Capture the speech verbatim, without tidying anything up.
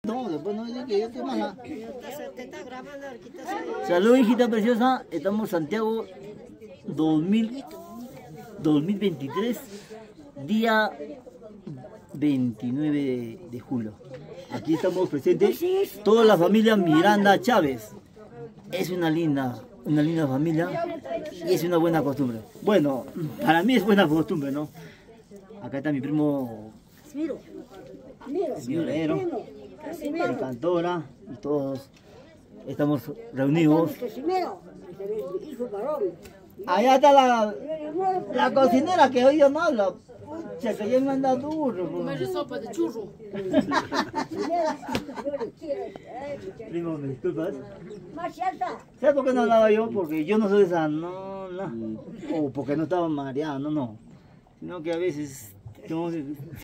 No, después no dice que yo te mala. Salud, hijita preciosa. Estamos Santiago dos mil, dos mil veintitrés, día veintinueve de, de julio. Aquí estamos presentes toda la familia Miranda Chávez. Es una linda, una linda familia y es una buena costumbre. Bueno, para mí es buena costumbre, ¿no? Acá está mi primo violero, mi cantora y todos estamos reunidos. Allá está la, la cocinera que hoy día no habla. Pucha, que ya me anda duro. Comer sopa de churro. Primo, ¿me disculpas? ¿Sabes por qué no hablaba yo? Porque yo no soy esa nona. O porque no estaba mareado, no, no. Sino que a veces tengo que...